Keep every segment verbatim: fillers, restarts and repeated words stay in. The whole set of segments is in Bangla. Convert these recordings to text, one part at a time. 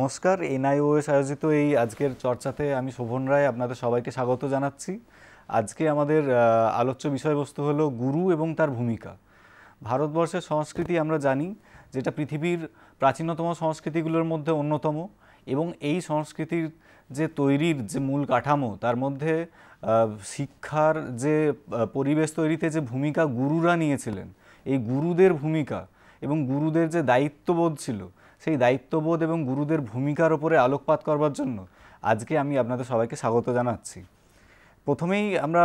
নমস্কার, এনআইওএস আয়োজিত এই আজকের চর্চাতে আমি শোভন রায় আপনাদের সবাইকে স্বাগত জানাচ্ছি। আজকে আমাদের আলোচ্য বিষয়বস্তু হলো গুরু এবং তার ভূমিকা। ভারতবর্ষের সংস্কৃতি আমরা জানি যেটা পৃথিবীর প্রাচীনতম সংস্কৃতিগুলোর মধ্যে অন্যতম, এবং এই সংস্কৃতির যে তৈরির যে মূল কাঠামো তার মধ্যে শিক্ষার যে পরিবেশ তৈরিতে যে ভূমিকা গুরুরা নিয়েছিলেন, এই গুরুদের ভূমিকা এবং গুরুদের যে দায়িত্ববোধ ছিল, সেই দায়িত্ববোধ এবং গুরুদের ভূমিকার ওপরে আলোকপাত করবার জন্য আজকে আমি আপনাদের সবাইকে স্বাগত জানাচ্ছি। প্রথমেই আমরা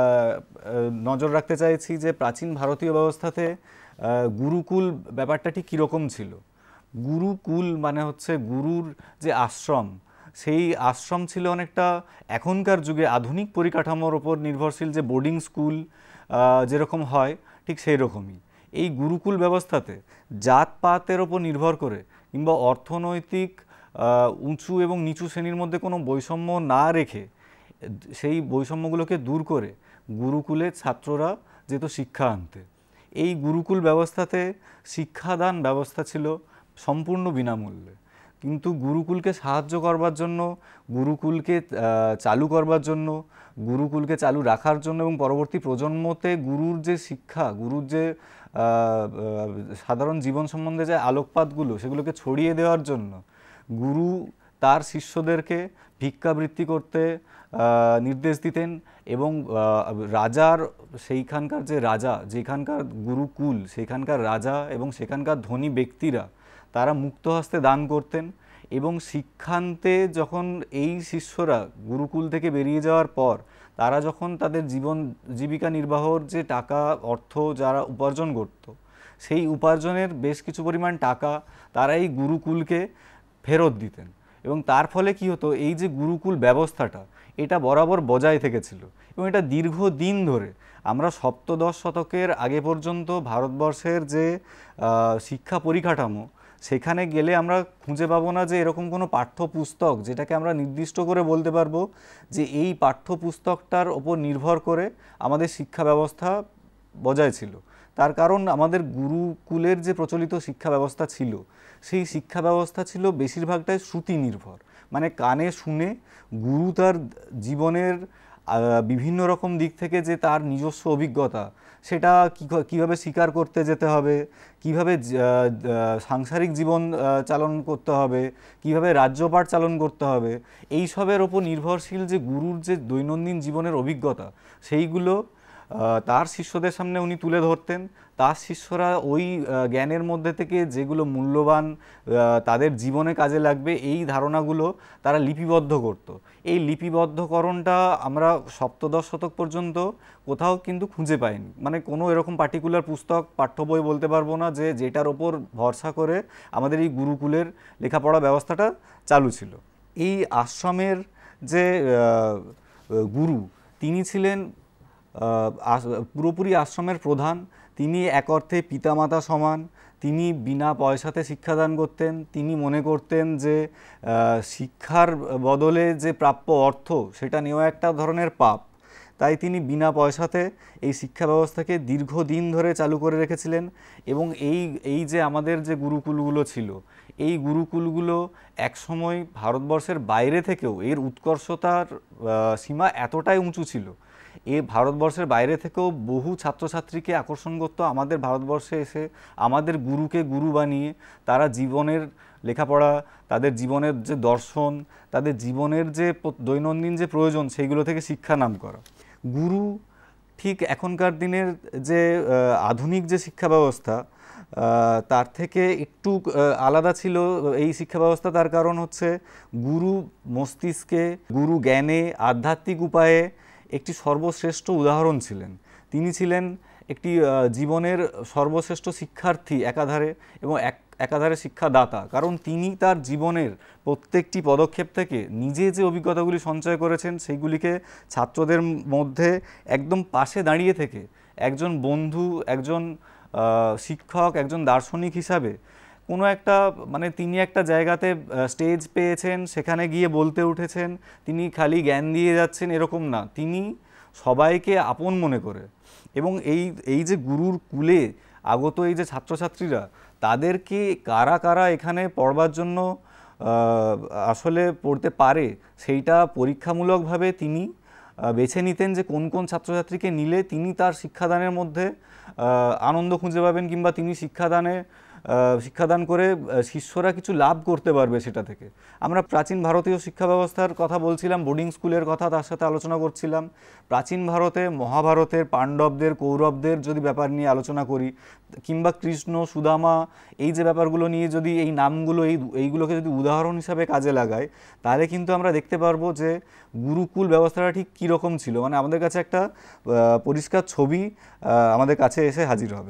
নজর রাখতে চাইছি যে প্রাচীন ভারতীয় ব্যবস্থাতে গুরুকুল ব্যাপারটা ঠিক কীরকম ছিল। গুরুকুল মানে হচ্ছে গুরুর যে আশ্রম, সেই আশ্রম ছিল অনেকটা এখনকার যুগে আধুনিক পরিকাঠামোর ওপর নির্ভরশীল যে বোর্ডিং স্কুল যেরকম হয় ঠিক সেই রকমই। এই গুরুকুল ব্যবস্থাতে জাতপাতের ওপর নির্ভর করে কিংবা অর্থনৈতিক উঁচু এবং নিচু শ্রেণীর মধ্যে কোনো বৈষম্য না রেখে সেই বৈষম্যগুলোকে দূর করে গুরুকুলে ছাত্ররা যেত শিক্ষা আনতে। এই গুরুকুল ব্যবস্থাতে শিক্ষাদান ব্যবস্থা ছিল সম্পূর্ণ বিনামূল্যে, কিন্তু গুরুকুলকে সাহায্য করবার জন্য, গুরুকুলকে চালু করবার জন্য, গুরুকুলকে চালু রাখার জন্য এবং পরবর্তী প্রজন্মতে গুরুর যে শিক্ষা, গুরুর যে সাধারণ জীবন সম্বন্ধে যে আলোকপাতগুলো সেগুলোকে ছড়িয়ে দেওয়ার জন্য গুরু তার শিষ্যদেরকে ভিক্ষাবৃত্তি করতে নির্দেশ দিতেন। এবং রাজার সেইখানকার যে রাজা, যেখানকার গুরুকুল, সেখানকার রাজা এবং সেখানকার ধনী ব্যক্তিরা তারা মুক্ত হস্তে দান করতেন। এবং শিক্ষান্তে যখন এই শিষ্যরা গুরুকুল থেকে বেরিয়ে যাওয়ার পর তারা যখন তাদের জীবন জীবিকা নির্বাহর যে টাকা অর্থ যারা উপার্জন করত, সেই উপার্জনের বেশ কিছু পরিমাণ টাকা তারা এই গুরুকুলকে ফেরত দিতেন। এবং তার ফলে কি হতো, এই যে গুরুকুল ব্যবস্থাটা এটা বরাবর বজায় থেকেছিল এবং এটা দীর্ঘদিন ধরে আমরা সপ্তদশ শতকের আগে পর্যন্ত ভারতবর্ষের যে শিক্ষা পরিকাঠামো সেখানে গেলে আমরা খুঁজে পাবো না যে এরকম কোনো পাঠ্যপুস্তক যেটাকে আমরা নির্দিষ্ট করে বলতে পারবো যে এই পাঠ্যপুস্তকটার ওপর নির্ভর করে আমাদের শিক্ষা ব্যবস্থা বজায় ছিল। তার কারণ আমাদের গুরুকুলের যে প্রচলিত শিক্ষা ব্যবস্থা ছিল, সেই শিক্ষা ব্যবস্থা ছিল বেশিরভাগটাই শ্রুতি নির্ভর, মানে কানে শুনে গুরু তার জীবনের বিভিন্ন রকম দিক থেকে যে তার নিজস্ব অভিজ্ঞতা সেটা কীভাবে স্বীকার করতে যেতে হবে, কিভাবে সাংসারিক জীবন চালন করতে হবে, কিভাবে রাজ্যপাট চালন করতে হবে, এই সবের ওপর নির্ভরশীল যে গুরুর যে দৈনন্দিন জীবনের অভিজ্ঞতা সেইগুলো তার শিষ্যদের সামনে উনি তুলে ধরতেন। তার শিষ্যরা ওই জ্ঞানের মধ্যে থেকে যেগুলো মূল্যবান তাদের জীবনে কাজে লাগবে এই ধারণাগুলো তারা লিপিবদ্ধ করত। এই লিপিবদ্ধকরণটা আমরা সপ্তদশ শতক পর্যন্ত কোথাও কিন্তু খুঁজে পাইনি, মানে কোনো এরকম পার্টিকুলার পুস্তক পাঠ্য বই বলতে পারবো না যে যেটার ওপর ভরসা করে আমাদের এই গুরুকুলের লেখাপড়া ব্যবস্থাটা চালু ছিল। এই আশ্রমের যে গুরু তিনি ছিলেন পুরোপুরি আশ্রমের প্রধান। তিনি এক অর্থে পিতামাতা সমান। তিনি বিনা পয়সাতে শিক্ষাদান করতেন। তিনি মনে করতেন যে শিক্ষার বদলে যে প্রাপ্য অর্থ সেটা নেওয়া একটা ধরনের পাপ, তাই তিনি বিনা পয়সাতে এই শিক্ষা ব্যবস্থাকে দীর্ঘদিন ধরে চালু করে রেখেছিলেন। এবং এই এই যে আমাদের যে গুরুকুলগুলো ছিল, এই গুরুকুলগুলো একসময় ভারতবর্ষের বাইরে থেকেও এর উৎকর্ষতার সীমা এতটাই উঁচু ছিল, এ ভারতবর্ষের বাইরে থেকেও বহু ছাত্রছাত্রীকে আকর্ষণ করতো আমাদের ভারতবর্ষে এসে আমাদের গুরুকে গুরু বানিয়ে তারা জীবনের লেখাপড়া, তাদের জীবনের যে দর্শন, তাদের জীবনের যে দৈনন্দিন যে প্রয়োজন সেইগুলো থেকে শিক্ষা নাম করা। গুরু ঠিক এখনকার দিনের যে আধুনিক যে শিক্ষা ব্যবস্থা তার থেকে একটু আলাদা ছিল এই শিক্ষা ব্যবস্থা। তার কারণ হচ্ছে গুরু মস্তিষ্কে, গুরু জ্ঞানে, আধ্যাত্মিক উপায়ে একটি সর্বশ্রেষ্ঠ উদাহরণ ছিলেন। তিনি ছিলেন একটি জীবনের সর্বশ্রেষ্ঠ শিক্ষার্থী একাধারে এবং এক একাধারে শিক্ষাদাতা, কারণ তিনি তার জীবনের প্রত্যেকটি পদক্ষেপ থেকে নিজে যে অভিজ্ঞতাগুলি সঞ্চয় করেছেন সেইগুলিকে ছাত্রদের মধ্যে একদম পাশে দাঁড়িয়ে থেকে একজন বন্ধু, একজন শিক্ষক, একজন দার্শনিক হিসাবে কোনো একটা মানে তিনি একটা জায়গাতে স্টেজ পেয়েছেন, সেখানে গিয়ে বলতে উঠেছেন, তিনি খালি জ্ঞান দিয়ে যাচ্ছেন এরকম না, তিনি সবাইকে আপন মনে করে এবং এই এই যে গুরুর কুলে আগত এই যে ছাত্রছাত্রীরা তাদেরকে কারা কারা এখানে পড়বার জন্য আসলে পড়তে পারে সেইটা পরীক্ষামূলকভাবে তিনি বেছে নিতেন যে কোন কোন ছাত্রছাত্রীকে নিলে তিনি তার শিক্ষাদানের মধ্যে আনন্দ খুঁজে পাবেন কিংবা তিনি শিক্ষাদানে শিক্ষাদান করে শিষ্যরা কিছু লাভ করতে পারবে সেটা থেকে। আমরা প্রাচীন ভারতীয় শিক্ষা ব্যবস্থার কথা বলছিলাম, বোর্ডিং স্কুলের কথা তার সাথে আলোচনা করছিলাম। প্রাচীন ভারতে মহাভারতের পাণ্ডবদের কৌরবদের যদি ব্যাপার নিয়ে আলোচনা করি, কিংবা কৃষ্ণ সুদামা এই যে ব্যাপারগুলো নিয়ে যদি এই নামগুলো এই এইগুলোকে যদি উদাহরণ হিসাবে কাজে লাগাই, তাহলে কিন্তু আমরা দেখতে পারবো যে গুরুকুল ব্যবস্থাটা ঠিক কীরকম ছিল। মানে আমাদের কাছে একটা পরিষ্কার ছবি আমাদের কাছে এসে হাজির হবে।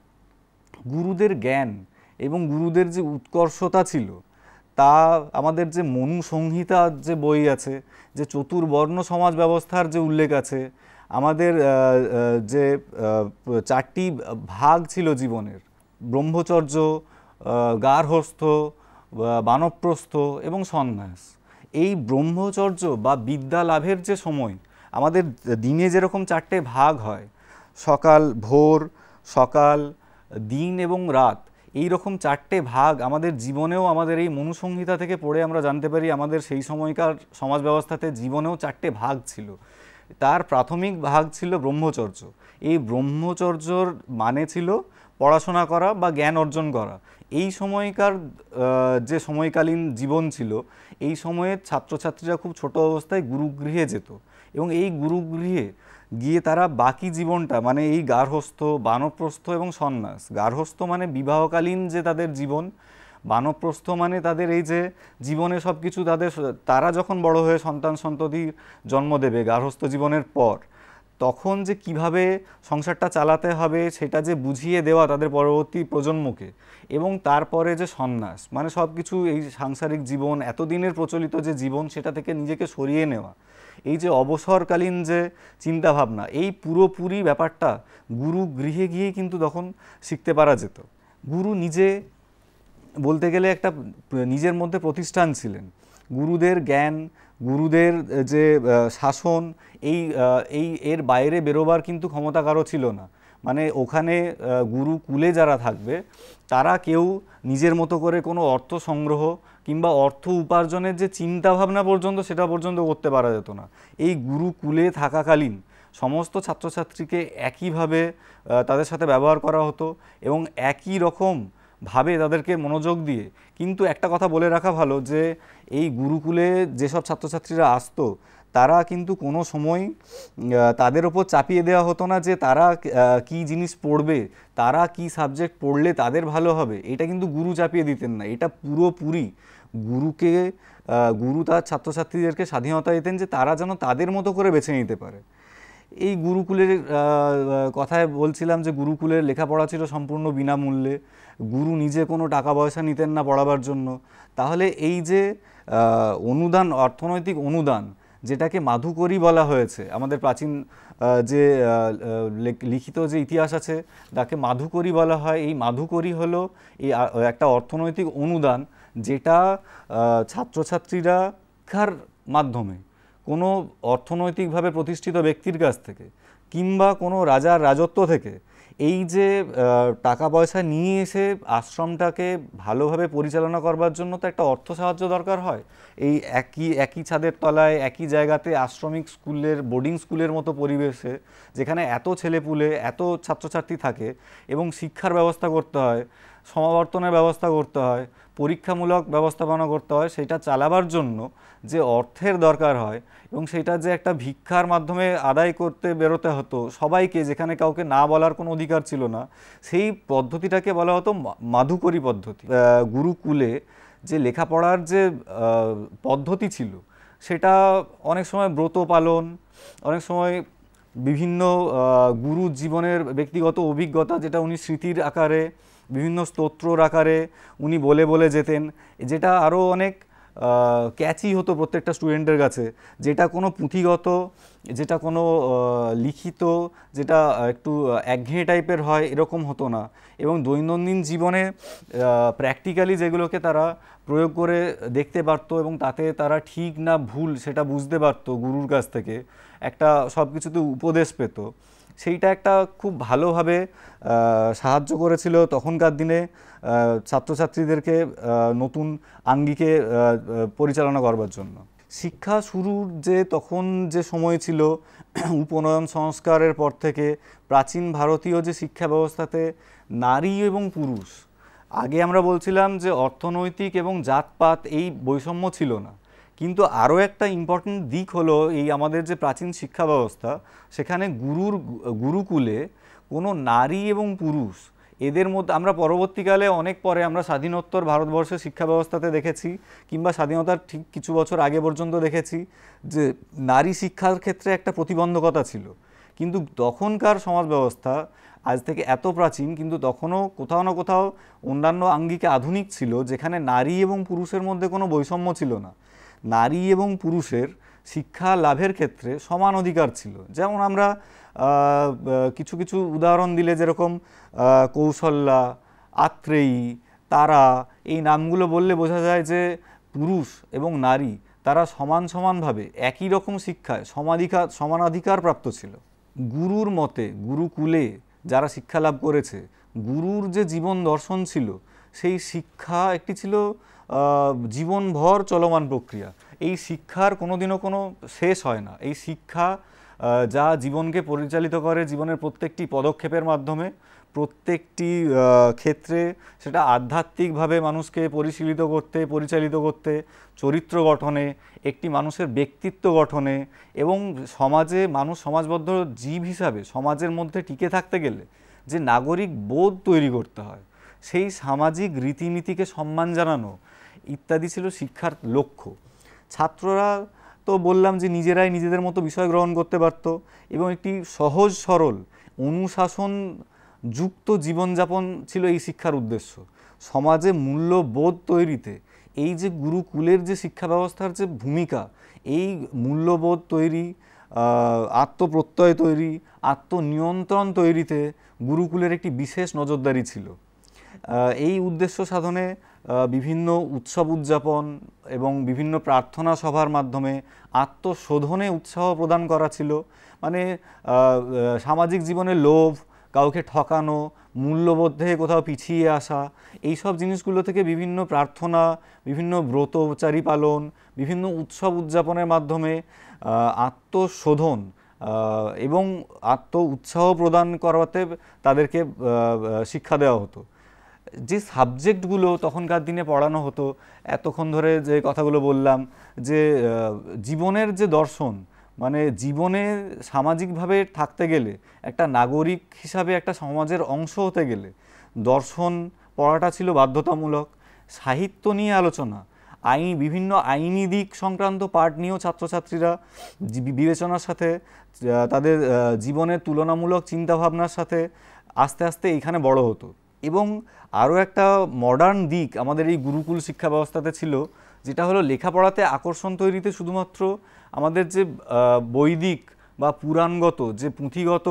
গুরুদের জ্ঞান এবং গুরুদের যে উৎকর্ষতা ছিল তা আমাদের যে মনু সংহিতা যে বই আছে, যে চতুর্বর্ণ সমাজ ব্যবস্থার যে উল্লেখ আছে, আমাদের যে চারটি ভাগ ছিল জীবনের, ব্রহ্মচর্য, গার্হস্থ, বানপ্রস্থ এবং সন্ন্যাস, এই ব্রহ্মচর্য বা বিদ্যা লাভের যে সময় আমাদের দিনে যেরকম চারটে ভাগ হয়, সকাল ভোর, সকাল, দিন এবং রাত, এই রকম চারটে ভাগ আমাদের জীবনেও আমাদের এই মনুসংহিতা থেকে পড়ে আমরা জানতে পারি আমাদের সেই সময়কার সমাজ ব্যবস্থাতে জীবনেও চারটে ভাগ ছিল। তার প্রাথমিক ভাগ ছিল ব্রহ্মচর্য। এই ব্রহ্মচর্যর মানে ছিল পড়াশোনা করা বা জ্ঞান অর্জন করা। এই সময়কার যে সময়কালীন জীবন ছিল, এই সময়ে ছাত্রছাত্রীরা খুব ছোট অবস্থায় গুরুগৃহে যেত এবং এই গুরুগৃহে গিয়ে তারা বাকি জীবনটা মানে এই গার্হস্থ, বানপ্রস্থ এবং সন্ন্যাস, গার্হস্থ মানে বিবাহকালীন যে তাদের জীবন, বানপ্রস্থ মানে তাদের এই যে জীবনে সব কিছু তাদের, তারা যখন বড় হয়ে সন্তান সন্ততির জন্ম দেবে গার্হস্থ জীবনের পর, তখন যে কিভাবে সংসারটা চালাতে হবে সেটা যে বুঝিয়ে দেওয়া তাদের পরবর্তী প্রজন্মকে, এবং তারপরে যে সন্ন্যাস মানে সব কিছু এই সাংসারিক জীবন, এতদিনের প্রচলিত যে জীবন সেটা থেকে নিজেকে সরিয়ে নেওয়া, এই যে অবসরকালীন যে চিন্তাভাবনা, এই পুরোপুরি ব্যাপারটা গুরু গৃহে গিয়েই কিন্তু তখন শিখতে পারা যেত। গুরু নিজে বলতে গেলে একটা নিজের মধ্যে প্রতিষ্ঠান ছিলেন। গুরুদের জ্ঞান, গুরুদের যে শাসন, এই এই এর বাইরে বেরোবার কিন্তু ক্ষমতা কারো ছিল না। মানে ওখানে গুরুকুলে যারা থাকবে তারা কেউ নিজের মতো করে কোনো অর্থ সংগ্রহ কিংবা অর্থ উপার্জনের যে চিন্তাভাবনা পর্যন্ত সেটা পর্যন্ত করতে পারা যেত না। এই গুরুকুলে থাকাকালীন সমস্ত ছাত্রছাত্রীকে একইভাবে তাদের সাথে ব্যবহার করা হতো এবং একই রকম ভাবে তাদেরকে মনোযোগ দিয়ে, কিন্তু একটা কথা বলে রাখা ভালো যে এই গুরুকুলে যেসব ছাত্রছাত্রীরা আসতো তারা কিন্তু কোনো সময় তাদের ওপর চাপিয়ে দেওয়া হতো না যে তারা কি জিনিস পড়বে, তারা কি সাবজেক্ট পড়লে তাদের ভালো হবে, এটা কিন্তু গুরু চাপিয়ে দিতেন না। এটা পুরোপুরি গুরুকে গুরু তার ছাত্রছাত্রীদেরকে স্বাধীনতা দিতেন যে তারা যেন তাদের মতো করে বেছে নিতে পারে। এই গুরুকুলের কথায় বলছিলাম যে গুরুকুলের লেখাপড়া ছিল সম্পূর্ণ বিনামূল্যে, গুরু নিজে কোনো টাকা পয়সা নিতেন না পড়াবার জন্য। তাহলে এই যে অনুদান, অর্থনৈতিক অনুদান, যেটাকে মাধুকরী বলা হয়েছে, আমাদের প্রাচীন যে লিখিত যে ইতিহাস আছে তাকে মাধুকরী বলা হয়। এই মাধুকরী হলো এই একটা অর্থনৈতিক অনুদান যেটা ছাত্রছাত্রীরা শিক্ষার মাধ্যমে কোনো অর্থনৈতিকভাবে প্রতিষ্ঠিত ব্যক্তির কাছ থেকে কিংবা কোনো রাজার রাজত্ব থেকে এই যে টাকা পয়সা নিয়ে এসে আশ্রমটাকে ভালোভাবে পরিচালনা করবার জন্য তো একটা অর্থ সাহায্য দরকার হয়। এই একই একই ছাদের তলায় একই জায়গাতে আশ্রমিক স্কুলের, বোর্ডিং স্কুলের মতো পরিবেশে যেখানে এত ছেলেপুলে, এত ছাত্রছাত্রী থাকে এবং শিক্ষার ব্যবস্থা করতে হয়, সমাবর্তনের ব্যবস্থা করতে হয়, পরীক্ষামূলক ব্যবস্থাপনা করতে হয়, সেটা চালাবার জন্য যে অর্থের দরকার হয় এবং সেটা যে একটা ভিক্ষার মাধ্যমে আদায় করতে বেরোতে হতো সবাইকে, যেখানে কাউকে না বলার কোনো অধিকার ছিল না, সেই পদ্ধতিটাকে বলা হতো মাধুকরী পদ্ধতি। গুরুকুলে যে লেখাপড়ার যে পদ্ধতি ছিল সেটা অনেক সময় ব্রত পালন, অনেক সময় বিভিন্ন গুরু জীবনের ব্যক্তিগত অভিজ্ঞতা যেটা উনি স্মৃতির আকারে, বিভিন্ন স্তোত্রর আকারে উনি বলে বলে যেতেন, যেটা আরও অনেক ক্যাচি হতো প্রত্যেকটা স্টুডেন্টের কাছে, যেটা কোনো পুঁথিগত, যেটা কোনো লিখিত, যেটা একটু একঘেয়ে টাইপের হয় এরকম হতো না। এবং দৈনন্দিন জীবনে প্র্যাকটিক্যালি যেগুলোকে তারা প্রয়োগ করে দেখতে পারতো এবং তাতে তারা ঠিক না ভুল সেটা বুঝতে পারতো গুরুর কাছ থেকে, একটা সব কিছুতে উপদেশ পেত, সেইটা একটা খুব ভালোভাবে সাহায্য করেছিল তখনকার দিনে ছাত্রছাত্রীদেরকে নতুন আঙ্গিকে পরিচালনা করবার জন্য। শিক্ষা শুরুর যে তখন যে সময় ছিল উপনয়ন সংস্কারের পর থেকে প্রাচীন ভারতীয় যে শিক্ষা ব্যবস্থাতে নারী এবং পুরুষ, আগে আমরা বলছিলাম যে অর্থনৈতিক এবং জাতপাত এই বৈষম্য ছিল না, কিন্তু আরও একটা ইম্পর্টেন্ট দিক হলো এই আমাদের যে প্রাচীন শিক্ষা ব্যবস্থা, সেখানে গুরুর গুরুকুলে কোনো নারী এবং পুরুষ এদের মধ্যে আমরা পরবর্তীকালে অনেক পরে আমরা স্বাধীনোত্তর ভারতবর্ষের শিক্ষা ব্যবস্থাতে দেখেছি, কিংবা স্বাধীনতার ঠিক কিছু বছর আগে পর্যন্ত দেখেছি যে নারী শিক্ষার ক্ষেত্রে একটা প্রতিবন্ধকতা ছিল। কিন্তু তখনকার সমাজ ব্যবস্থা আজ থেকে এত প্রাচীন, কিন্তু তখনও কোথাও না কোথাও অন্যান্য আঙ্গিকে আধুনিক ছিল, যেখানে নারী এবং পুরুষের মধ্যে কোনো বৈষম্য ছিল না। নারী এবং পুরুষের শিক্ষা লাভের ক্ষেত্রে সমান অধিকার ছিল। যেমন আমরা কিছু কিছু উদাহরণ দিলে, যেরকম কৌশল্যা, আত্রেয়ী, তারা, এই নামগুলো বললে বোঝা যায় যে পুরুষ এবং নারী তারা সমান সমানভাবে একই রকম শিক্ষায় সমাধিকার সমানাধিকার প্রাপ্ত ছিল। গুরুর মতে গুরুকুলে যারা শিক্ষা লাভ করেছে, গুরুর যে জীবন দর্শন ছিল, সেই শিক্ষা একটি ছিল জীবনভর চলমান প্রক্রিয়া। এই শিক্ষার কোনোদিনও কোনো শেষ হয় না। এই শিক্ষা যা জীবনকে পরিচালিত করে জীবনের প্রত্যেকটি পদক্ষেপের মাধ্যমে, প্রত্যেকটি ক্ষেত্রে সেটা আধ্যাত্মিকভাবে মানুষকে পরিশীলিত করতে, পরিচালিত করতে, চরিত্র গঠনে, একটি মানুষের ব্যক্তিত্ব গঠনে, এবং সমাজে মানুষ সমাজবদ্ধ জীব হিসাবে সমাজের মধ্যে টিকে থাকতে গেলে যে নাগরিক বোধ তৈরি করতে হয়, সেই সামাজিক রীতিনীতিকে সম্মান জানানো ইত্যাদি ছিল শিক্ষার লক্ষ্য। ছাত্ররা তো বললাম যে নিজেরাই নিজেদের মতো বিষয় গ্রহণ করতে পারত, এবং একটি সহজ সরল অনুশাসন যুক্ত জীবনযাপন ছিল এই শিক্ষার উদ্দেশ্য। সমাজে মূল্যবোধ তৈরিতে এই যে গুরুকুলের যে শিক্ষা ব্যবস্থার যে ভূমিকা, এই মূল্যবোধ তৈরি, আত্মপ্রত্যয় তৈরি, আত্মনিয়ন্ত্রণ তৈরিতে গুরুকুলের একটি বিশেষ নজরদারি ছিল। এই উদ্দেশ্য সাধনে বিভিন্ন উৎসব উদযাপন এবং বিভিন্ন প্রার্থনা সভার মাধ্যমে আত্মশোধনে উৎসাহ প্রদান করা ছিল। মানে সামাজিক জীবনে লোভ, কাউকে ঠকানো, মূল্যবোধ থেকে কোথাও পিছিয়ে আসা, এই সব জিনিসগুলো থেকে বিভিন্ন প্রার্থনা, বিভিন্ন ব্রতচারী পালন, বিভিন্ন উৎসব উদযাপনের মাধ্যমে আত্মশোধন এবং আত্ম উৎসাহ প্রদান করাতে তাদেরকে শিক্ষা দেওয়া হতো। যে সাবজেক্টগুলো তখনকার দিনে পড়ানো হতো, এতক্ষণ ধরে যে কথাগুলো বললাম, যে জীবনের যে দর্শন, মানে জীবনে সামাজিকভাবে থাকতে গেলে, একটা নাগরিক হিসাবে একটা সমাজের অংশ হতে গেলে দর্শন পড়াটা ছিল বাধ্যতামূলক। সাহিত্য নিয়ে আলোচনা, আইন, বিভিন্ন আইনি দিক সংক্রান্ত পাঠ নিয়েও ছাত্রছাত্রীরা বিবেচনার সাথে, তাদের জীবনের তুলনামূলক চিন্তাভাবনার সাথে আস্তে আস্তে এইখানে বড় হতো। এবং আরও একটা মডার্ন দিক আমাদের এই গুরুকুল শিক্ষা ব্যবস্থাতে ছিল, যেটা হলো লেখাপড়াতে আকর্ষণ তৈরিতে শুধুমাত্র আমাদের যে বৈদিক বা পুরাণগত যে পুঁথিগত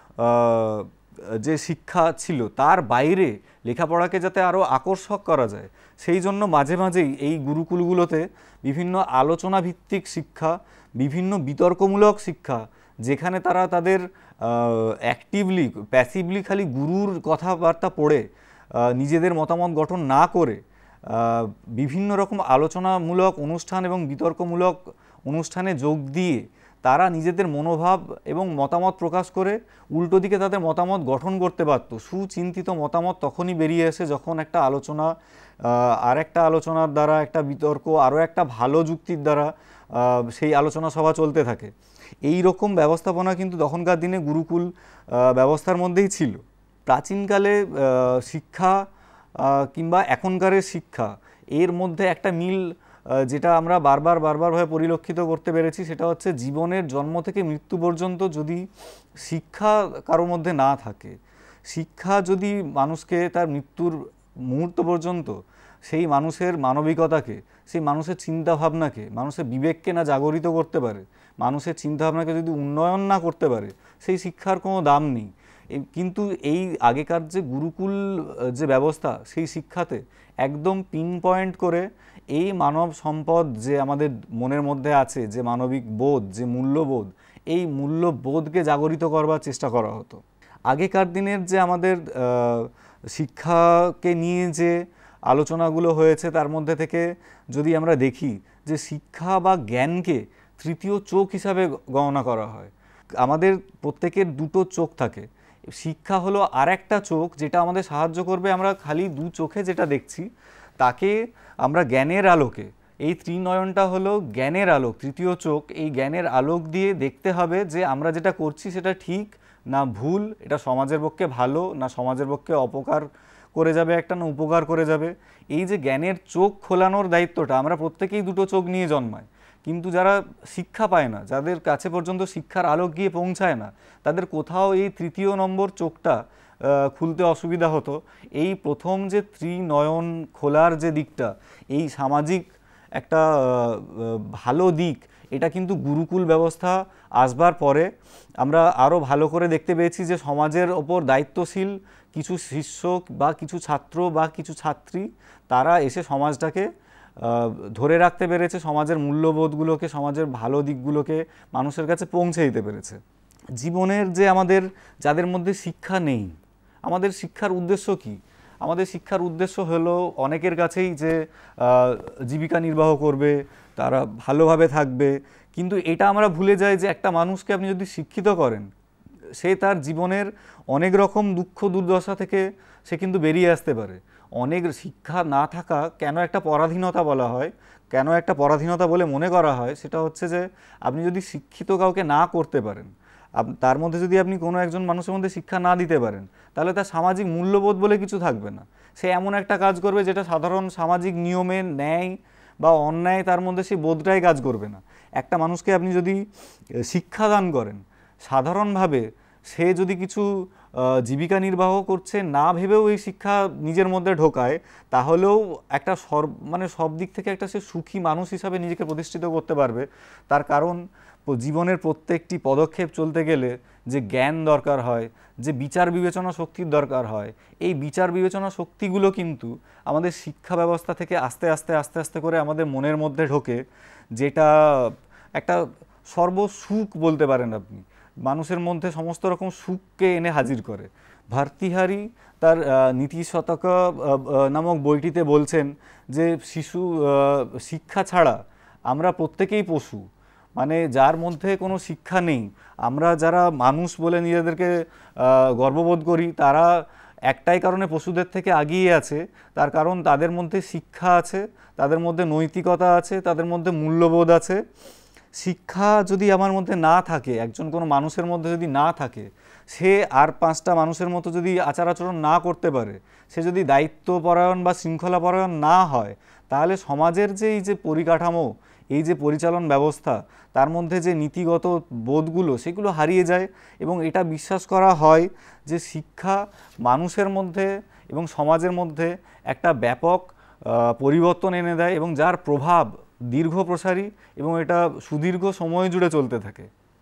যে শিক্ষা ছিল, তার বাইরে লেখাপড়াকে যাতে আরও আকর্ষক করা যায়, সেই জন্য মাঝে মাঝেই এই গুরুকুলগুলোতে বিভিন্ন আলোচনা ভিত্তিক শিক্ষা, বিভিন্ন বিতর্কমূলক শিক্ষা, যেখানে তারা তাদের অ্যাক্টিভলি, প্যাসিভলি খালি গুরুর কথাবার্তা পড়ে নিজেদের মতামত গঠন না করে বিভিন্ন রকম আলোচনামূলক অনুষ্ঠান এবং বিতর্কমূলক অনুষ্ঠানে যোগ দিয়ে তারা নিজেদের মনোভাব এবং মতামত প্রকাশ করে উল্টো দিকে তাদের মতামত গঠন করতে পারত। সুচিন্তিত মতামত তখনই বেরিয়ে আসে যখন একটা আলোচনা আর একটা আলোচনার দ্বারা, একটা বিতর্ক আরও একটা ভালো যুক্তির দ্বারা সেই আলোচনা সভা চলতে থাকে। এই রকম ব্যবস্থাপনা কিন্তু তখনকার দিনে গুরুকুল ব্যবস্থার মধ্যেই ছিল। প্রাচীনকালে শিক্ষা কিংবা এখনকারের শিক্ষা, এর মধ্যে একটা মিল যেটা আমরা বারবার বারবারভাবে পরিলক্ষিত করতে পেরেছি, সেটা হচ্ছে জীবনের জন্ম থেকে মৃত্যু পর্যন্ত যদি শিক্ষা কারোর মধ্যে না থাকে, শিক্ষা যদি মানুষকে তার মৃত্যুর মুহূর্ত পর্যন্ত সেই মানুষের মানবিকতাকে, সেই মানুষের চিন্তাভাবনাকে, মানুষের বিবেককে না জাগরিত করতে পারে, মানুষের চিন্তাভাবনাকে যদি উন্নয়ন না করতে পারে, সেই শিক্ষার কোনো দাম নেই। কিন্তু এই আগেকার যে গুরুকুল যে ব্যবস্থা, সেই শিক্ষাতে একদম পিন পয়েন্ট করে এই মানব সম্পদ যে আমাদের মনের মধ্যে আছে, যে মানবিক বোধ, যে মূল্যবোধ, এই মূল্যবোধকে জাগরিত করবার চেষ্টা করা হতো। আগেকার দিনের যে আমাদের শিক্ষাকে নিয়ে যে আলোচনাগুলো হয়েছে তার মধ্যে থেকে যদি আমরা দেখি যে শিক্ষা বা জ্ঞানকে তৃতীয় চোখ হিসাবে গণনা করা হয়। আমাদের প্রত্যেকের দুটো চোখ থাকে, শিক্ষা হলো আর একটা চোখ যেটা আমাদের সাহায্য করবে আমরা খালি দু চোখে যেটা দেখছি তাকে আমরা জ্ঞানের আলোকে, এই ত্রিনয়নটা হলো জ্ঞানের আলোক, তৃতীয় চোখ, এই জ্ঞানের আলোক দিয়ে দেখতে হবে যে আমরা যেটা করছি সেটা ঠিক না ভুল, এটা সমাজের পক্ষে ভালো না সমাজের পক্ষে অপকার করে যাবে একটা, না উপকার করে যাবে। এই যে জ্ঞানের চোখ খোলানোর দায়িত্বটা, আমরা প্রত্যেকেই দুটো চোখ নিয়ে জন্মায়, কিন্তু যারা শিক্ষা পায় না, যাদের কাছে পর্যন্ত শিক্ষার আলোক গিয়ে পৌঁছায় না, তাদের কোথাও এই তৃতীয় নম্বর চোখটা খুলতে অসুবিধা হতো। এই প্রথম যে ত্রিনয়ন খোলার যে দিকটা, এই সামাজিক একটা ভালো দিক, এটা কিন্তু গুরুকুল ব্যবস্থা আসবার পরে আমরা আরও ভালো করে দেখতে পেয়েছি যে সমাজের ওপর দায়িত্বশীল কিছু শিষ্য বা কিছু ছাত্র বা কিছু ছাত্রী তারা এসে সমাজটাকে ধরে রাখতে পেরেছে, সমাজের মূল্যবোধগুলোকে, সমাজের ভালো দিকগুলোকে মানুষের কাছে পৌঁছে দিতে পেরেছে। জীবনের যে আমাদের যাদের মধ্যে শিক্ষা নেই, আমাদের শিক্ষার উদ্দেশ্য কি? আমাদের শিক্ষার উদ্দেশ্য হলো অনেকের কাছেই যে জীবিকা নির্বাহ করবে, তারা ভালোভাবে থাকবে, কিন্তু এটা আমরা ভুলে যাই যে একটা মানুষকে আপনি যদি শিক্ষিত করেন, সে তার জীবনের অনেক রকম দুঃখ দুর্দশা থেকে সে কিন্তু বেরিয়ে আসতে পারে। অনেক শিক্ষা না থাকা কেন একটা পরাধীনতা বলা হয়, কেন একটা পরাধীনতা বলে মনে করা হয়, সেটা হচ্ছে যে আপনি যদি শিক্ষিত কাউকে না করতে পারেন, তার মধ্যে যদি আপনি কোনো একজন মানুষের মধ্যে শিক্ষা না দিতে পারেন, তাহলে তার সামাজিক মূল্যবোধ বলে কিছু থাকবে না। সে এমন একটা কাজ করবে যেটা সাধারণ সামাজিক নিয়মে ন্যায় বা অন্যায় তার মধ্যে সেই বোধটাই কাজ করবে না। একটা মানুষকে আপনি যদি শিক্ষাদান করেন, সাধারণভাবে সে যদি কিছু জীবিকা নির্বাহ করছে না ভেবেও এই শিক্ষা নিজের মধ্যে ঢোকায়, তাহলেও একটা সর মানে সব দিক থেকে একটা সে সুখী মানুষ হিসাবে নিজেকে প্রতিষ্ঠিত করতে পারবে। তার কারণ জীবনের প্রত্যেকটি পদক্ষেপ চলতে গেলে যে জ্ঞান দরকার হয়, যে বিচার বিবেচনা শক্তির দরকার হয়, এই বিচার বিবেচনা শক্তিগুলো কিন্তু আমাদের শিক্ষা ব্যবস্থা থেকে আস্তে আস্তে আস্তে আস্তে করে আমাদের মনের মধ্যে ঢোকে, যেটা একটা সর্বসুখ বলতে পারেন আপনি, মানুষের মধ্যে সমস্ত রকম সুখকে এনে হাজির করে। ভারতীহারি তার নীতি শতক নামক বইটিতে বলছেন যে শিশু শিক্ষা ছাড়া আমরা প্রত্যেকেই পশু, মানে যার মধ্যে কোনো শিক্ষা নেই, আমরা যারা মানুষ বলে নিজেদেরকে গর্ববোধ করি, তারা একটাই কারণে পশুদের থেকে এগিয়ে আছে, তার কারণ তাদের মধ্যে শিক্ষা আছে, তাদের মধ্যে নৈতিকতা আছে, তাদের মধ্যে মূল্যবোধ আছে। শিক্ষা যদি আমার মধ্যে না থাকে, একজন কোনো মানুষের মধ্যে যদি না থাকে, সে আর পাঁচটা মানুষের মতো যদি আচার আচরণ না করতে পারে, সে যদি দায়িত্বপরায়ণ বা শৃঙ্খলাপরায়ণ না হয়, তাহলে সমাজের যে এই যে পরিকাঠামো, এই যে পরিচালন ব্যবস্থা, তার মধ্যে যে নীতিগত বোধগুলো সেগুলো হারিয়ে যায়। এবং এটা বিশ্বাস করা হয় যে শিক্ষা মানুষের মধ্যে এবং সমাজের মধ্যে একটা ব্যাপক পরিবর্তন এনে দেয় এবং যার প্রভাব দীর্ঘ প্রসারী এবং এটা সুদীর্ঘ সময় জুড়ে চলতে থাকে।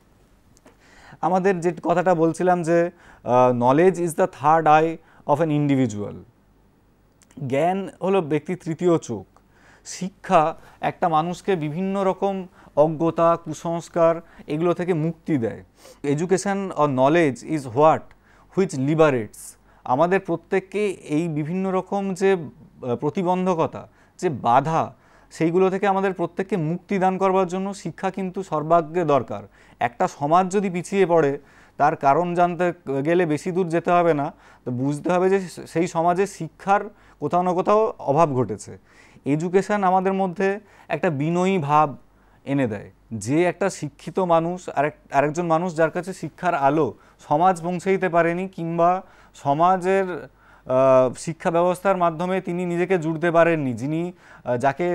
আমাদের যে কথাটা বলছিলাম যে knowledge is the third eye of an individual, জ্ঞান হলো ব্যক্তির তৃতীয় চোখ। শিক্ষা একটা মানুষকে বিভিন্ন রকম অজ্ঞতা, কুসংস্কার এগুলো থেকে মুক্তি দেয়। Education or knowledge is what which liberates. আমাদের প্রত্যেককে এই বিভিন্ন রকম যে প্রতিবন্ধকতা, যে বাধা, সেইগুলো থেকে আমাদের প্রত্যেককে মুক্তি দান করবার জন্য শিক্ষা কিন্তু সর্বাগ্রে দরকার। একটা সমাজ যদি পিছিয়ে পড়ে, তার কারণ জানতে গেলে বেশি দূর যেতে হবে না, তো বুঝতে হবে যে সেই সমাজে শিক্ষার কোথাও না কোথাও অভাব ঘটেছে। এডুকেশান আমাদের মধ্যে একটা বিনয়ী ভাব এনে দেয়, যে একটা শিক্ষিত মানুষ আরেক আরেকজন মানুষ যার কাছে শিক্ষার আলো সমাজ পৌঁছে দিতে পারেনি, কিংবা সমাজের শিক্ষা ব্যবস্থার মাধ্যমে তিনি নিজেকে জুড়তে পারেননি, যিনি যাকে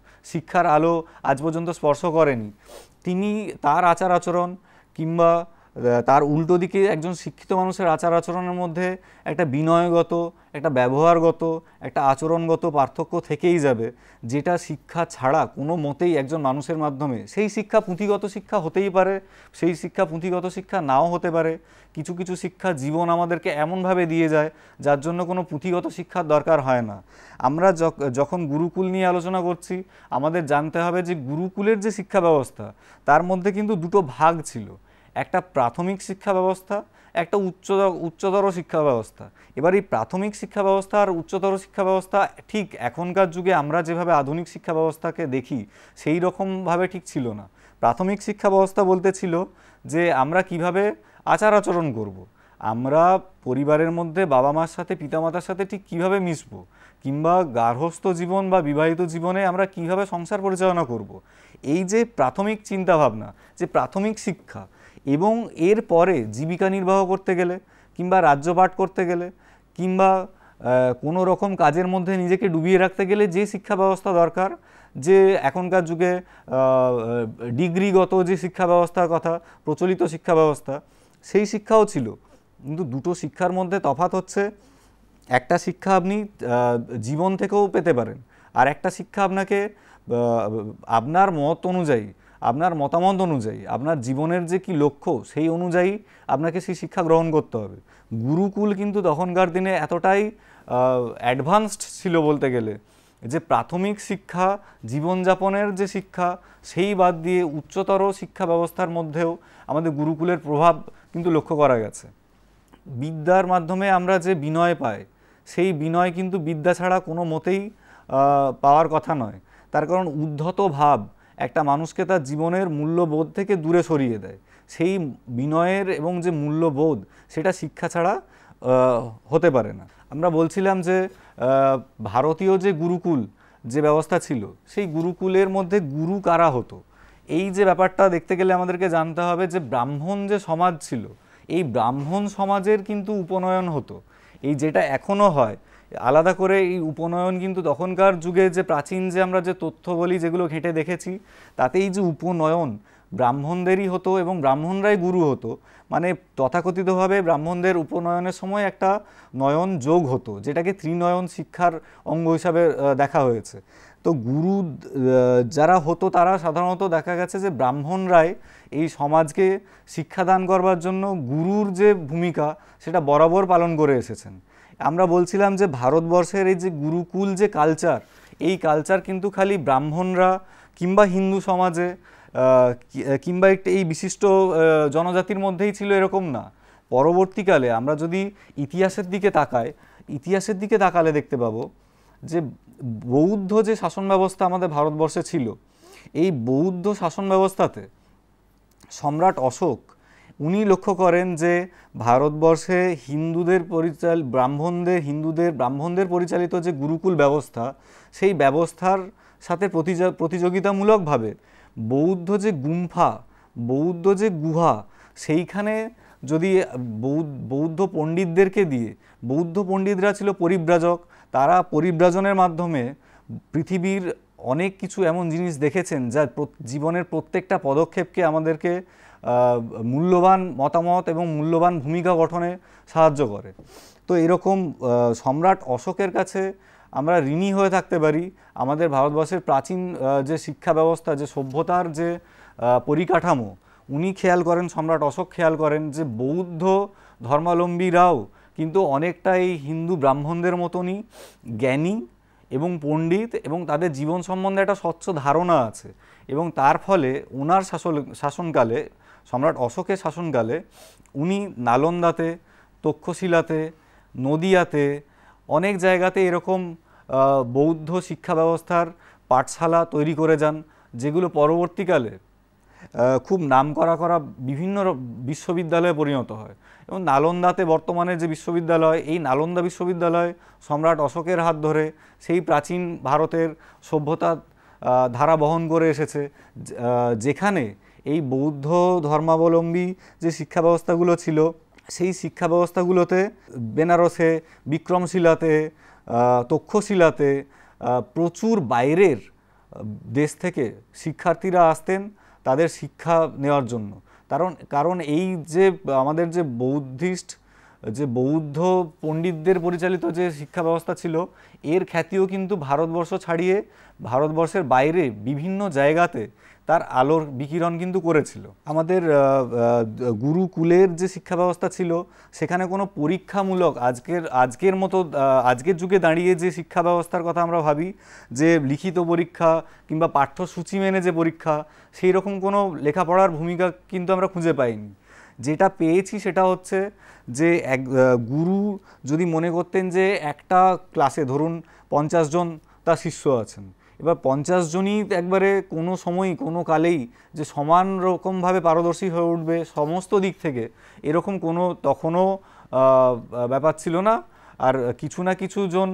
শিক্ষার আলো আজ পর্যন্ত স্পর্শ করেনি, তিনি তার আচার আচরণ কিংবা তার উল্টো দিকে একজন শিক্ষিত মানুষের আচার আচরণের মধ্যে একটা বিনয়গত, একটা ব্যবহারগত, একটা আচরণগত পার্থক্য থেকেই যাবে, যেটা শিক্ষা ছাড়া কোনো মতেই একজন মানুষের মাধ্যমে, সেই শিক্ষা পুঁথিগত শিক্ষা হতেই পারে, সেই শিক্ষা পুঁথিগত শিক্ষা নাও হতে পারে। কিছু কিছু শিক্ষা জীবন আমাদেরকে এমনভাবে দিয়ে যায় যার জন্য কোনো পুঁথিগত শিক্ষার দরকার হয় না। আমরা যখন গুরুকুল নিয়ে আলোচনা করছি, আমাদের জানতে হবে যে গুরুকুলের যে শিক্ষা ব্যবস্থা, তার মধ্যে কিন্তু দুটো ভাগ ছিল, একটা প্রাথমিক শিক্ষা ব্যবস্থা, একটা উচ্চ উচ্চতর শিক্ষা ব্যবস্থা। এবার এই প্রাথমিক শিক্ষা ব্যবস্থা আর উচ্চতর শিক্ষা ব্যবস্থা ঠিক এখনকার যুগে আমরা যেভাবে আধুনিক শিক্ষা ব্যবস্থাকে দেখি সেই রকমভাবে ঠিক ছিল না। প্রাথমিক শিক্ষা ব্যবস্থা বলতে ছিল যে আমরা কিভাবে আচার আচরণ করব, আমরা পরিবারের মধ্যে বাবা মার সাথে, পিতামাতার সাথে ঠিক কিভাবে মিশবো, কিংবা গার্হস্থ্য জীবন বা বিবাহিত জীবনে আমরা কিভাবে সংসার পরিচালনা করব, এই যে প্রাথমিক চিন্তাভাবনা, যে প্রাথমিক শিক্ষা, এবং এর পরে জীবিকা নির্বাহ করতে গেলে, কিংবা রাজ্যপাট করতে গেলে, কিংবা কোনো রকম কাজের মধ্যে নিজেকে ডুবিয়ে রাখতে গেলে যে শিক্ষা ব্যবস্থা দরকার, যে এখনকার যুগে ডিগ্রিগত যে শিক্ষা ব্যবস্থার কথা, প্রচলিত শিক্ষা ব্যবস্থা, সেই শিক্ষাও ছিল। কিন্তু দুটো শিক্ষার মধ্যে তফাৎ হচ্ছে, একটা শিক্ষা আপনি জীবন থেকেও পেতে পারেন, আর একটা শিক্ষা আপনাকে আপনার মত অনুযায়ী, আপনার মতামত অনুযায়ী, আপনার জীবনের যে কি লক্ষ্য সেই অনুযায়ী আপনাকে সেই শিক্ষা গ্রহণ করতে হবে। গুরুকুল কিন্তু তখনকার দিনে এতটাই অ্যাডভান্সড ছিল বলতে গেলে, যে প্রাথমিক শিক্ষা, জীবনযাপনের যে শিক্ষা, সেই বাদ দিয়ে উচ্চতর শিক্ষা ব্যবস্থার মধ্যেও আমাদের গুরুকুলের প্রভাব কিন্তু লক্ষ্য করা গেছে। বিদ্যার মাধ্যমে আমরা যে বিনয় পাই, সেই বিনয় কিন্তু বিদ্যা ছাড়া কোনো মতেই পাওয়ার কথা নয়। তার কারণ উদ্ধত ভাব একটা মানুষকে তার জীবনের মূল্যবোধ থেকে দূরে সরিয়ে দেয়। সেই বিনয়ের এবং যে মূল্যবোধ, সেটা শিক্ষা ছাড়া হতে পারে না। আমরা বলছিলাম যে ভারতীয় যে গুরুকুল যে ব্যবস্থা ছিল, সেই গুরুকুলের মধ্যে গুরু কারা হতো, এই যে ব্যাপারটা দেখতে গেলে আমাদেরকে জানতে হবে যে ব্রাহ্মণ যে সমাজ ছিল, এই ব্রাহ্মণ সমাজের কিন্তু উপনয়ন হতো। এই যেটা এখনও হয় আলাদা করে, এই উপনয়ন কিন্তু তখনকার যুগে যে প্রাচীন যে আমরা যে তথ্য বলি, যেগুলো ঘেঁটে দেখেছি, তাতে এই যে উপনয়ন ব্রাহ্মণদেরই হতো এবং ব্রাহ্মণরাই গুরু হতো। মানে তথাকথিতভাবে ব্রাহ্মণদের উপনয়নের সময় একটা নয়ন যোগ হতো, যেটাকে ত্রিনয়ন শিক্ষার অঙ্গ হিসাবে দেখা হয়েছে। তো গুরু যারা হতো তারা সাধারণত দেখা গেছে যে ব্রাহ্মণরাই এই সমাজকে শিক্ষাদান করবার জন্য গুরুর যে ভূমিকা, সেটা বরাবর পালন করে এসেছেন। আমরা বলছিলাম যে ভারতবর্ষের এই যে গুরুকুল যে কালচার, এই কালচার কিন্তু খালি ব্রাহ্মণরা কিংবা হিন্দু সমাজে কিংবা একটা এই বিশিষ্ট জনজাতির মধ্যেই ছিল এরকম না। পরবর্তীকালে আমরা যদি ইতিহাসের দিকে তাকাই, ইতিহাসের দিকে তাকালে দেখতে পাবো যে বৌদ্ধ যে শাসন ব্যবস্থা আমাদের ভারতবর্ষে ছিল, এই বৌদ্ধ শাসন ব্যবস্থাতে সম্রাট অশোক উনি লক্ষ্য করেন যে ভারতবর্ষে হিন্দুদের পরিচাল ব্রাহ্মণদের হিন্দুদের ব্রাহ্মণদের পরিচালিত যে গুরুকুল ব্যবস্থা, সেই ব্যবস্থার সাথে প্রতিযোগিতামূলকভাবে বৌদ্ধ যে গুম্ফা, বৌদ্ধ যে গুহা, সেইখানে যদি বৌদ্ধ পণ্ডিতদেরকে দিয়ে, বৌদ্ধ পণ্ডিতরা ছিল পরিব্রাজক, তারা পরিব্রাজনের মাধ্যমে পৃথিবীর অনেক কিছু এমন জিনিস দেখেছেন যা জীবনের প্রত্যেকটা পদক্ষেপকে আমাদেরকে মূল্যবান মতামত এবং মূল্যবান ভূমিকা গঠনে সাহায্য করে। তো এরকম সম্রাট অশোকের কাছে আমরা ঋণী হয়ে থাকতে পারি। আমাদের ভারতবর্ষের প্রাচীন যে শিক্ষা ব্যবস্থা, যে সভ্যতার যে পরিকাঠামো, উনি খেয়াল করেন, সম্রাট অশোক খেয়াল করেন যে বৌদ্ধ ধর্মাবলম্বীরাও কিন্তু অনেকটা এই হিন্দু ব্রাহ্মণদের মতনই জ্ঞানী এবং পণ্ডিত, এবং তাদের জীবন সম্বন্ধে একটা স্বচ্ছ ধারণা আছে। এবং তার ফলে ওনার শাসন শাসনকালে সম্রাট অশোকের শাসনকালে উনি নালন্দাতে, তক্ষশিলাতে, নদিয়াতে অনেক জায়গাতে এরকম বৌদ্ধ শিক্ষা ব্যবস্থার পাঠশালা তৈরি করে যান, যেগুলো পরবর্তীকালে খুব নাম করা করা বিভিন্ন বিশ্ববিদ্যালয়ে পরিণত হয়। এবং নালন্দাতে বর্তমানে যে বিশ্ববিদ্যালয়, এই নালন্দা বিশ্ববিদ্যালয় সম্রাট অশোকের হাত ধরে সেই প্রাচীন ভারতের সভ্যতা ধারা বহন করে এসেছে, যেখানে এই বৌদ্ধ ধর্মাবলম্বী যে শিক্ষা ব্যবস্থাগুলো ছিল, সেই শিক্ষা ব্যবস্থাগুলোতে বেনারসে, বিক্রমশিলাতে, তক্ষশিলাতে প্রচুর বাইরের দেশ থেকে শিক্ষার্থীরা আসতেন তাদের শিক্ষা নেওয়ার জন্য। কারণ কারণ এই যে আমাদের যে বৌদ্ধিস্ট যে বৌদ্ধ পণ্ডিতদের পরিচালিত যে শিক্ষা ব্যবস্থা ছিল, এর খ্যাতিও কিন্তু ভারতবর্ষ ছাড়িয়ে ভারতবর্ষের বাইরে বিভিন্ন জায়গাতে তার আলোর বিকিরণ কিন্তু করেছিল। আমাদের গুরুকুলের যে শিক্ষা ব্যবস্থা ছিল সেখানে কোনো পরীক্ষামূলক আজকের আজকের মতো আজকের যুগে দাঁড়িয়ে যে শিক্ষা ব্যবস্থার কথা আমরা ভাবি যে লিখিত পরীক্ষা কিংবা পাঠ্যসূচি মেনে যে পরীক্ষা, সেই রকম কোনো লেখাপড়ার ভূমিকা কিন্তু আমরা খুঁজে পাইনি। যেটা পেয়েছি সেটা হচ্ছে যে এক গুরু যদি মনে করতেন যে একটা ক্লাসে ধরুন পঞ্চাশ জন তার শিষ্য আছেন, এবার পঞ্চাশ জনই একবারে কোনো সময়ই কোনো কালেই যে সমান রকমভাবে পারদর্শী হয়ে উঠবে সমস্ত দিক থেকে, এরকম কোনো তখনও ব্যাপার ছিল না। আর কিছু না কিছু জন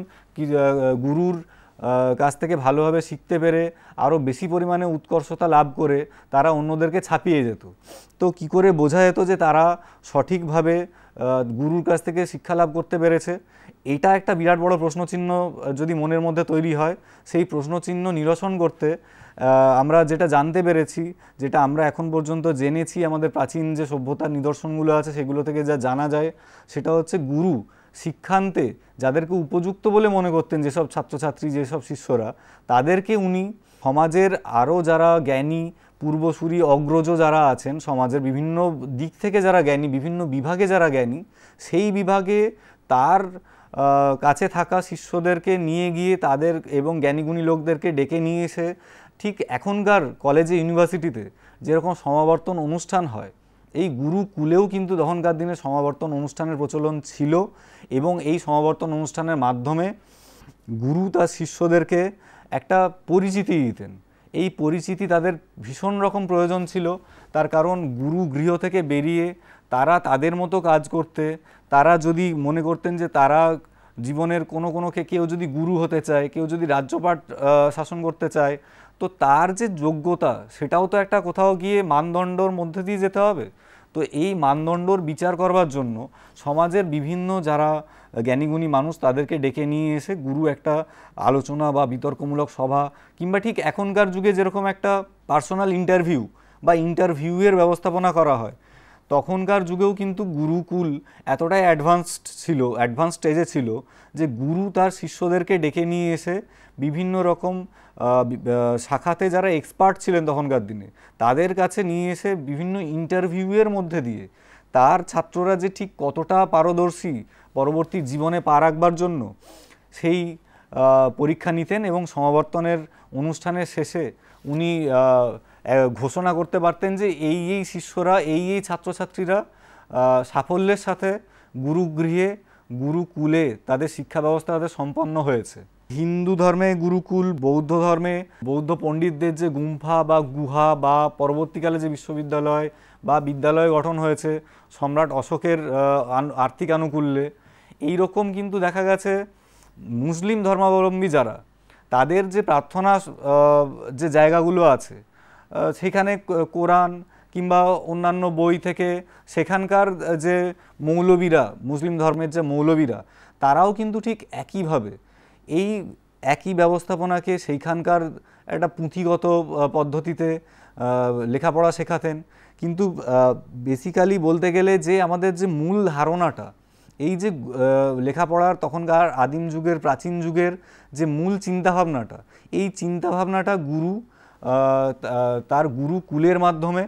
গুরুর কাছ থেকে ভালোভাবে শিখতে পেরে আরও বেশি পরিমাণে উৎকর্ষতা লাভ করে তারা অন্যদেরকে ছাপিয়ে যেত। তো কি করে বোঝা যেত যে তারা সঠিকভাবে গুরুর কাছ থেকে শিক্ষা লাভ করতে পেরেছে? এটা একটা বিরাট বড় প্রশ্নচিহ্ন যদি মনের মধ্যে তৈরি হয়, সেই প্রশ্নচিহ্ন নিরসন করতে আমরা যেটা জানতে পেরেছি, যেটা আমরা এখন পর্যন্ত জেনেছি আমাদের প্রাচীন যে সভ্যতার নিদর্শনগুলো আছে সেগুলো থেকে যা জানা যায়, সেটা হচ্ছে গুরু শিক্ষান্তে যাদেরকে উপযুক্ত বলে মনে করতেন, যেসব ছাত্রছাত্রী যেসব শিষ্যরা, তাদেরকে উনি সমাজের আরও যারা জ্ঞানী পূর্বসূরি অগ্রজ যারা আছেন, সমাজের বিভিন্ন দিক থেকে যারা জ্ঞানী, বিভিন্ন বিভাগে যারা জ্ঞানী, সেই বিভাগে তার কাছে থাকা শিষ্যদেরকে নিয়ে গিয়ে তাদের এবং জ্ঞানীগুণী লোকদেরকে ডেকে নিয়ে এসে ঠিক এখনকার কলেজে ইউনিভার্সিটিতে যেরকম সমাবর্তন অনুষ্ঠান হয়, এই গুরুকুলেও কিন্তু তখনকার দিনে সমাবর্তন অনুষ্ঠানের প্রচলন ছিল। এবং এই সমাবর্তন অনুষ্ঠানের মাধ্যমে গুরু তার শিষ্যদেরকে একটা পরিচিতি দিতেন। এই পরিচিতি তাদের ভীষণ রকম প্রয়োজন ছিল, তার কারণ গুরু গৃহ থেকে বেরিয়ে তারা তাদের মতো কাজ করতে, তারা যদি মনে করতেন যে তারা জীবনের কোনো কোনো কেউ যদি গুরু হতে চায়, কেউ যদি রাজ্যপাট শাসন করতে চায়, তো তার যে যোগ্যতা সেটাও তো একটা কোথাও গিয়ে মানদণ্ডর মধ্যে দিয়ে যেতে হবে। তো এই মানদণ্ডর বিচার করবার জন্য সমাজের বিভিন্ন যারা জ্ঞানীগুণী মানুষ তাদেরকে ডেকে নিয়ে এসে গুরু একটা আলোচনা বা বিতর্কমূলক সভা কিংবা ঠিক এখনকার যুগে যেরকম একটা পার্সোনাল ইন্টারভিউ বা ইন্টারভিউয়ের ব্যবস্থাপনা করা হয়, তখনকার যুগেও কিন্তু গুরুকুল এতটাই অ্যাডভান্সড ছিল, অ্যাডভান্স স্টেজে ছিল যে গুরু তার শিষ্যদেরকে ডেকে নিয়ে এসে বিভিন্ন রকম শাখাতে যারা এক্সপার্ট ছিলেন তখনকার দিনে তাদের কাছে নিয়ে এসে বিভিন্ন ইন্টারভিউয়ের মধ্যে দিয়ে তার ছাত্ররা যে ঠিক কতটা পারদর্শী পরবর্তী জীবনে পা রাখবার জন্য সেই পরীক্ষা নিতেন। এবং সমাবর্তনের অনুষ্ঠানের শেষে উনি ঘোষণা করতে পারতেন যে এই এই শিষ্যরা, এই এই ছাত্রছাত্রীরা সাফল্যের সাথে গুরুগৃহে গুরুকুলে তাদের শিক্ষা ব্যবস্থা তাদের সম্পন্ন হয়েছে। হিন্দু ধর্মে গুরুকুল, বৌদ্ধ ধর্মে বৌদ্ধ পণ্ডিতদের যে গুম্ফা বা গুহা বা পরবর্তীকালে যে বিশ্ববিদ্যালয় বা বিদ্যালয় গঠন হয়েছে সম্রাট অশোকের আর্থিক আনুকূল্যে, এই রকম কিন্তু দেখা গেছে মুসলিম ধর্মাবলম্বী যারা তাদের যে প্রার্থনা যে জায়গাগুলো আছে সেখানে কোরআন কিংবা অন্যান্য বই থেকে সেখানকার যে মৌলবীরা, মুসলিম ধর্মের যে মৌলবীরা, তারাও কিন্তু ঠিক একইভাবে এই একই ব্যবস্থাপনাকে সেইখানকার একটা পুঁথিগত পদ্ধতিতে লেখাপড়া শেখাতেন। কিন্তু বেসিক্যালি বলতে গেলে যে আমাদের যে মূল ধারণাটা, এই যে লেখাপড়ার তখনকার আদিম যুগের প্রাচীন যুগের যে মূল চিন্তাভাবনাটা, এই চিন্তাভাবনাটা গুরু তার গুরুকুলের মাধ্যমে,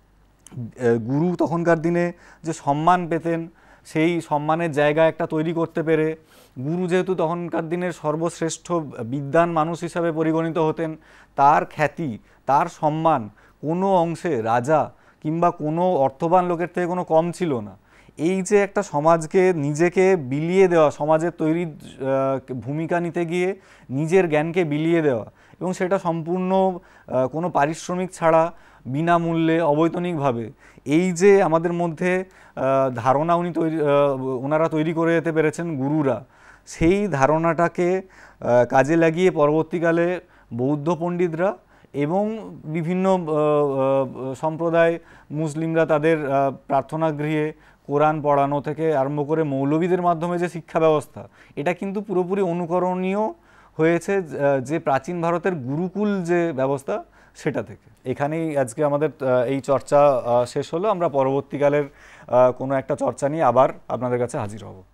গুরু তখনকার দিনে যে সম্মান পেতেন সেই সম্মানের জায়গা একটা তৈরি করতে পেরে, গুরু যেহেতু তখনকার দিনের সর্বশ্রেষ্ঠ বিদ্বান মানুষ হিসাবে পরিগণিত হতেন, তার খ্যাতি তার সম্মান কোনো অংশে রাজা কিংবা কোনো অর্থবান লোকের থেকে কোনো কম ছিল না। এই যে একটা সমাজকে নিজেকে বিলিয়ে দেওয়া, সমাজের তৈরির ভূমিকা নিতে গিয়ে নিজের জ্ঞানকে বিলিয়ে দেওয়া, এবং সেটা সম্পূর্ণ কোনো পারিশ্রমিক ছাড়া বিনামূল্যে অবৈতনিকভাবে, এই যে আমাদের মধ্যে ধারণা উনি তৈরি ওনারা তৈরি করে যেতে পেরেছেন গুরুরা, সেই ধারণাটাকে কাজে লাগিয়ে পরবর্তীকালে বৌদ্ধ পণ্ডিতরা এবং বিভিন্ন সম্প্রদায় মুসলিমরা তাদের প্রার্থনা গৃহে কোরআন পড়ানো থেকে আরম্ভ করে মৌলবীদের মাধ্যমে যে শিক্ষা ব্যবস্থা, এটা কিন্তু পুরোপুরি অনুকরণীয় হয়েছে যে প্রাচীন ভারতের গুরুকুল যে ব্যবস্থা সেটা থেকে। এখানেই আজকে আমাদের এই চর্চা শেষ হলো। আমরা পরবর্তীকালের কোনো একটা চর্চা নিয়ে আবার আপনাদের কাছে হাজির হব।